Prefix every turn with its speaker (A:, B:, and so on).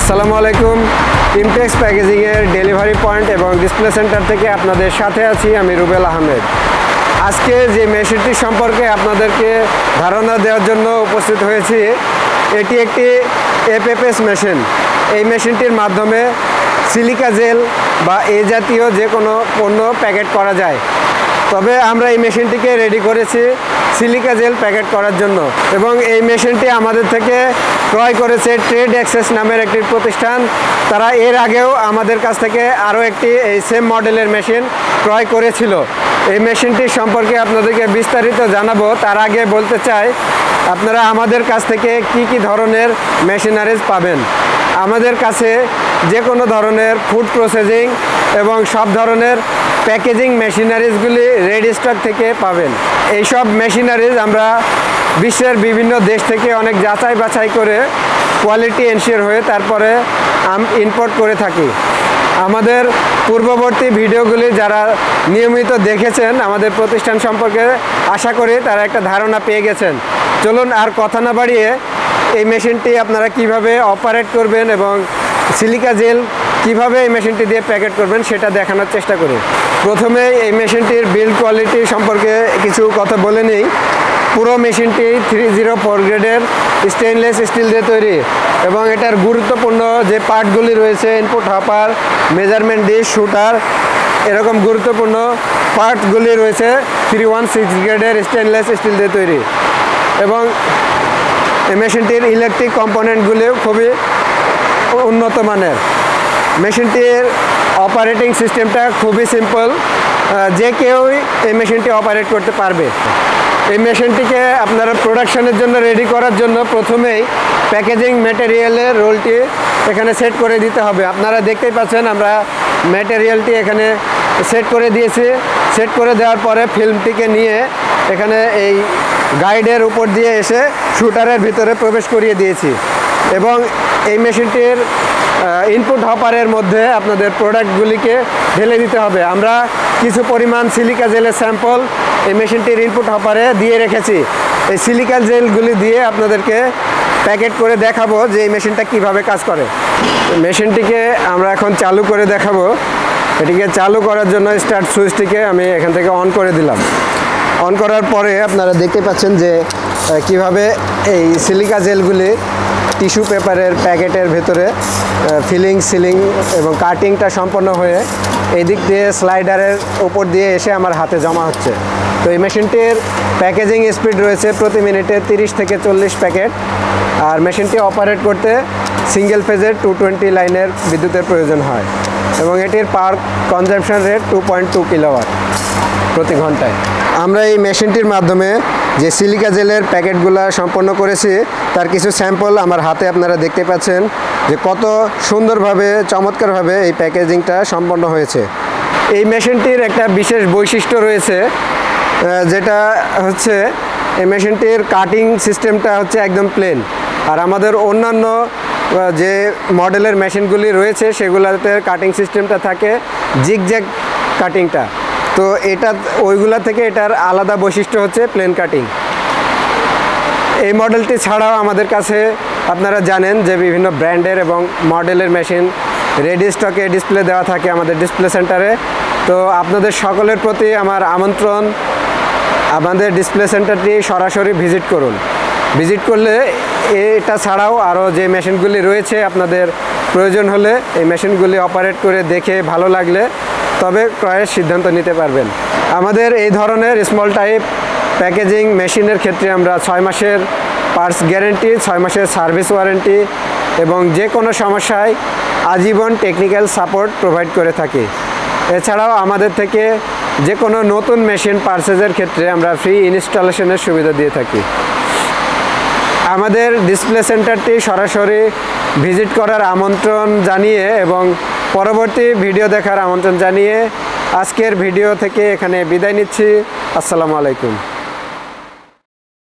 A: আসসালামু আলাইকুম। ইমটেক্স প্যাকেজিংয়ের ডেলিভারি পয়েন্ট এবং ডিসপ্লে সেন্টার থেকে আপনাদের সাথে আছি আমি রুবেল আহমেদ। আজকে যে মেশিনটি সম্পর্কে আপনাদেরকে ধারণা দেওয়ার জন্য উপস্থিত হয়েছি, এটি একটি এফএফএস মেশিন। এই মেশিনটির মাধ্যমে সিলিকা জেল বা এই জাতীয় যে কোনো পণ্য প্যাকেট করা যায়। তবে আমরা এই মেশিনটিকে রেডি করেছি সিলিকা জেল প্যাকেট করার জন্য, এবং এই মেশিনটি আমাদের থেকে ক্রয় করেছে ট্রেড অ্যাক্সেস নামের একটি প্রতিষ্ঠান। তারা এর আগেও আমাদের কাছ থেকে আরও একটি এই সেম মডেলের মেশিন ক্রয় করেছিল। এই মেশিনটি সম্পর্কে আপনাদেরকে বিস্তারিত জানাবো। তার আগে বলতে চাই, আপনারা আমাদের কাছ থেকে কি কি ধরনের মেশিনারিজ পাবেন। আমাদের কাছে যে কোনো ধরনের ফুড প্রসেসিং এবং সব ধরনের প্যাকেজিং মেশিনারিজগুলি রেডি স্টক থেকে পাবেন। এইসব মেশিনারিজ আমরা বিশ্বের বিভিন্ন দেশ থেকে অনেক যাচাই বাছাই করে কোয়ালিটি এনশিওর হয়ে তারপরে ইম্পোর্ট করে থাকি। আমাদের পূর্ববর্তী ভিডিওগুলি যারা নিয়মিত দেখেছেন আমাদের প্রতিষ্ঠান সম্পর্কে, আশা করি তারা একটা ধারণা পেয়ে গেছেন। চলুন আর কথা না বাড়িয়ে এই মেশিনটি আপনারা কিভাবে অপারেট করবেন এবং সিলিকা জেল কিভাবে এই মেশিনটি দিয়ে প্যাকেট করবেন সেটা দেখানোর চেষ্টা করি। প্রথমে এই মেশিনটির বিল্ড কোয়ালিটি সম্পর্কে কিছু কথা বলে নিই। পুরো মেশিনটি 304 গ্রেডের স্টেইনলেস স্টিল দিয়ে তৈরি, এবং এটার গুরুত্বপূর্ণ যে পার্টগুলি রয়েছে, input hopper, measurement dish, shooter, এরকম গুরুত্বপূর্ণ পার্টগুলি রয়েছে 316 গ্রেডের স্টেইনলেস স্টিল দিয়ে তৈরি। এবং এই মেশিনটির ইলেকট্রিক কম্পোনেন্টগুলিও খুবই উন্নত মানের। মেশিনটির অপারেটিং সিস্টেমটা খুবই সিম্পল, যে কেউই এই মেশিনটি অপারেট করতে পারবে। এই মেশিনটিকে আপনারা প্রোডাকশনের জন্য রেডি করার জন্য প্রথমেই প্যাকেজিং ম্যাটেরিয়ালের রোলটি এখানে সেট করে দিতে হবে। আপনারা দেখতেই পাচ্ছেন আমরা ম্যাটেরিয়ালটি এখানে সেট করে দিয়েছি। সেট করে দেওয়ার পরে ফিল্মটিকে নিয়ে এখানে এই গাইডের উপর দিয়ে এসে শুটারের ভিতরে প্রবেশ করিয়ে দিয়েছি, এবং এই মেশিনটির ইনপুট হপারের মধ্যে আপনাদের প্রোডাক্টগুলিকে ঢেলে দিতে হবে। আমরা কিছু পরিমাণ সিলিকা জেলের স্যাম্পল এই মেশিনটির ইনপুট হপারে দিয়ে রেখেছি। এই সিলিকা জেলগুলি দিয়ে আপনাদেরকে প্যাকেট করে দেখাবো যে এই মেশিনটা কিভাবে কাজ করে। মেশিনটিকে আমরা এখন চালু করে দেখাবো। এটিকে চালু করার জন্য স্টার্ট সুইচটিকে আমি এখান থেকে অন করে দিলাম। অন করার পরে আপনারা দেখতে পাচ্ছেন যে কিভাবে এই সিলিকা জেলগুলি টিস্যু পেপারের প্যাকেটের ভেতরে সিলিং এবং কাটিংটা সম্পন্ন হয়ে এই দিক দিয়ে স্লাইডারের উপর দিয়ে এসে আমার হাতে জমা হচ্ছে। তো এই মেশিনটির প্যাকেজিং স্পিড রয়েছে প্রতি মিনিটে 30 থেকে 40 প্যাকেট, আর মেশিনটি অপারেট করতে সিঙ্গেল ফেজের 220 লাইনের বিদ্যুতের প্রয়োজন হয়, এবং এটির পাওয়ার কনজাম্পশন রেট 2.2 কিলোওয়াট প্রতি ঘন্টায়। আমরা এই মেশিনটির মাধ্যমে যে সিলিকা জেলের প্যাকেটগুলো সম্পন্ন করেছি তার কিছু স্যাম্পল আমার হাতে আপনারা দেখতে পাচ্ছেন যে কত সুন্দরভাবে চমৎকারভাবে এই প্যাকেজিংটা সম্পন্ন হয়েছে। এই মেশিনটির একটা বিশেষ বৈশিষ্ট্য রয়েছে, যেটা হচ্ছে এই মেশিনটির কাটিং সিস্টেমটা হচ্ছে একদম প্লেন, আর আমাদের অন্যান্য যে মডেলের মেশিনগুলি রয়েছে সেগুলোতে কাটিং সিস্টেমটা থাকে জিগজ্যাগ কাটিংটা। তো এটা ওইগুলা থেকে এটার আলাদা বৈশিষ্ট্য হচ্ছে প্লেন কাটিং। এই মডেলটি ছাড়াও আমাদের কাছে আপনারা জানেন যে বিভিন্ন ব্র্যান্ডের এবং মডেলের মেশিন রেডি স্টকে ডিসপ্লে দেওয়া থাকে আমাদের ডিসপ্লে সেন্টারে। তো আপনাদের সকলের প্রতি আমার আমন্ত্রণ, আমাদের ডিসপ্লে সেন্টারটি সরাসরি ভিজিট করুন। ভিজিট করলে এটা ছাড়াও আরও যে মেশিনগুলি রয়েছে আপনাদের প্রয়োজন হলে এই মেশিনগুলি অপারেট করে দেখে ভালো লাগলে তবে ক্রয়ের সিদ্ধান্ত নিতে পারবেন। আমাদের এই ধরনের স্মল টাইপ প্যাকেজিং মেশিনের ক্ষেত্রে আমরা 6 মাসের পার্টস গ্যারেন্টি, 6 মাসের সার্ভিস ওয়ারেন্টি এবং যে কোনো সমস্যায় আজীবন টেকনিক্যাল সাপোর্ট প্রোভাইড করে থাকি। এছাড়াও আমাদের থেকে যে কোনো নতুন মেশিন পারচেজের ক্ষেত্রে আমরা ফ্রি ইনস্টলেশনের সুবিধা দিয়ে থাকি। আমাদের ডিসপ্লে সেন্টারটি সরাসরি ভিজিট করার আমন্ত্রণ জানিয়ে এবং পরবর্তী ভিডিও দেখার আমন্ত্রণ জানিয়ে আজকের ভিডিও থেকে এখানে বিদায় নিচ্ছি। আসসালামু আলাইকুম।